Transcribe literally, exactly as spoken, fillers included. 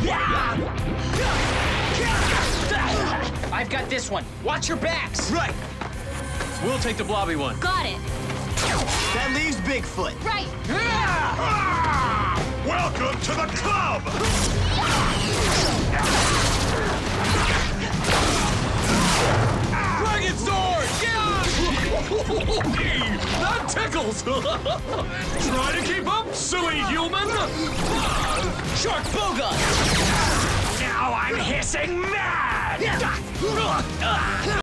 I've got this one. Watch your backs. Right. We'll take the blobby one. Got it. That leaves Bigfoot. Right. Ah! Welcome to the club! Dragon sword! Yeah! That tickles! Try to keep up, silly human! Shark boga. Now I'm hissing mad!